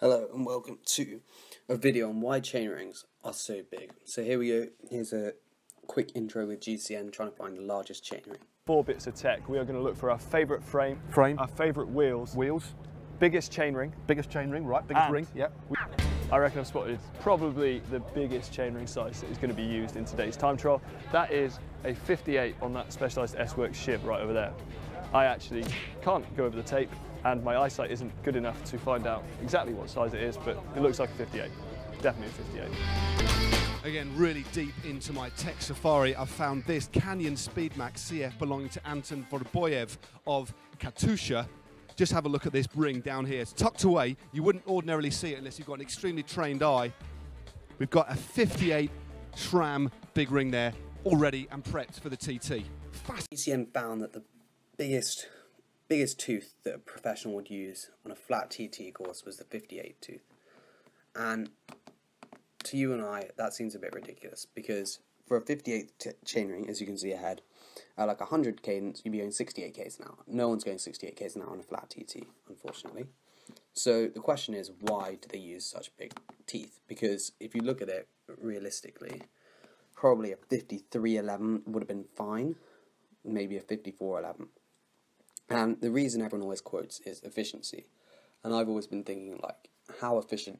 Hello and welcome to a video on why chainrings are so big. So here we go, here's a quick intro with GCN trying to find the largest chainring. 4 bits of tech. We are going to look for our favourite frame, our favourite wheels, biggest chainring, right, biggest ring, yep. I reckon I've spotted probably the biggest chainring size that is going to be used in today's time trial. That is a 58 on that Specialized S-Works shib right over there. I actually can't go over the tape and my eyesight isn't good enough to find out exactly what size it is, but it looks like a 58, definitely a 58. Again, really deep into my tech safari, I've found this Canyon Speedmax CF belonging to Anton Vorboyev of Katusha. Just have a look at this ring down here. It's tucked away. You wouldn't ordinarily see it unless you've got an extremely trained eye. We've got a 58 SRAM big ring there, already and prepped for the TT. GCN found that the biggest tooth that a professional would use on a flat TT course was the 58 tooth. And to you and I, that seems a bit ridiculous, because for a 58 chainring, as you can see ahead, at like 100 cadence, you'd be going 68 k's an hour. No one's going 68 k's an hour on a flat TT, unfortunately. So the question is, why do they use such big teeth? Because if you look at it realistically, probably a 5311 would have been fine, maybe a 5411. And the reason everyone always quotes is efficiency. And I've always been thinking, like, how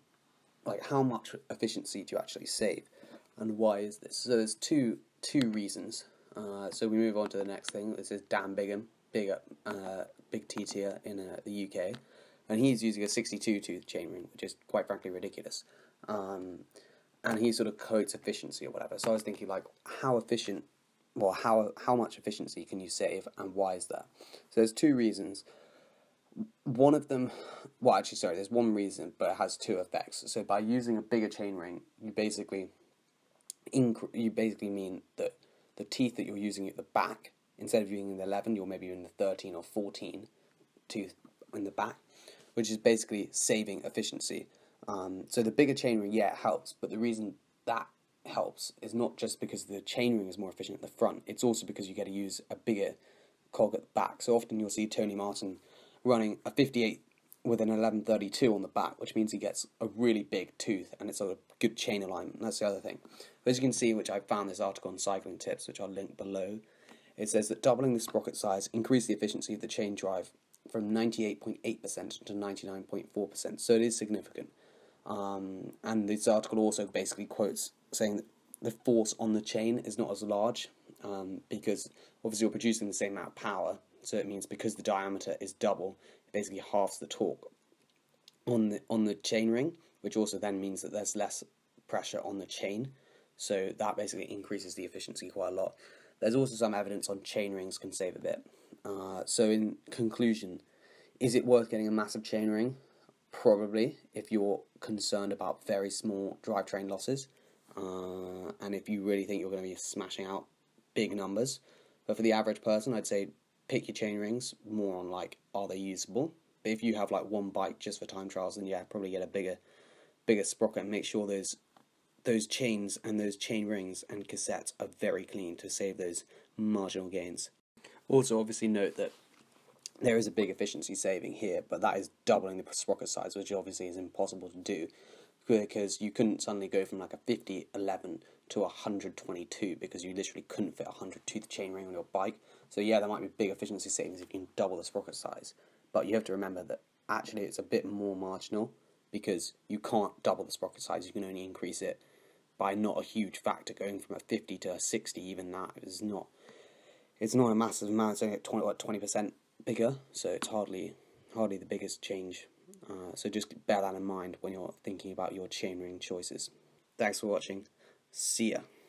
much efficiency do you actually save? And why is this? So there's two reasons. So we move on to the next thing. This is Dan Bigham, big TTer in the UK. And he's using a 62 tooth chainring, which is quite frankly ridiculous. And he sort of quotes efficiency or whatever. So I was thinking, like, how efficient, well, how much efficiency can you save, and why is that? So there's two reasons. One of them, well, actually, sorry, there's one reason, but it has two effects. So by using a bigger chainring, you basically mean that the teeth that you're using at the back, instead of using the 11, you're maybe in the 13 or 14 tooth in the back, which is basically saving efficiency. So the bigger chainring, yeah, it helps, but the reason that helps is not just because the chainring is more efficient at the front, it's also because you get to use a bigger cog at the back. So often you'll see Tony Martin running a 58 with an 1132 on the back, which means he gets a really big tooth and it's a good chain alignment. That's the other thing. But as you can see, which I found this article on Cycling Tips, which I'll link below, it says that doubling the sprocket size increased the efficiency of the chain drive from 98.8% to 99.4%. So it is significant. And this article also basically quotes saying that the force on the chain is not as large, because obviously you're producing the same amount of power, so it means because the diameter is double, it basically halves the torque on the chain ring, which also then means that there's less pressure on the chain, so that basically increases the efficiency quite a lot. There's also some evidence on chain rings can save a bit. So in conclusion, is it worth getting a massive chain ring? Probably, if you're concerned about very small drivetrain losses, and if you really think you're going to be smashing out big numbers. But for the average person, I'd say pick your chain rings more on, like, are they usable? But if you have like one bike just for time trials, then yeah, probably get a bigger sprocket and make sure those chains and those chain rings and cassettes are very clean to save those marginal gains. Also, obviously note that there is a big efficiency saving here, but that is doubling the sprocket size, which obviously is impossible to do, because you couldn't suddenly go from like a 50-11 to a 122, because you literally couldn't fit a 100-tooth chainring on your bike. So yeah, there might be big efficiency savings if you can double the sprocket size, but you have to remember that actually it's a bit more marginal, because you can't double the sprocket size, you can only increase it by not a huge factor. Going from a 50 to a 60, even that is not, it's not a massive amount, it's only at 20% bigger, so it's hardly the biggest change. So just bear that in mind when you're thinking about your chainring choices. Thanks for watching. See ya.